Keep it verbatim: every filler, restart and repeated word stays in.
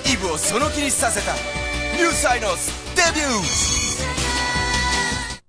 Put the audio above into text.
イブをその気にさせたニューサイノスデビュー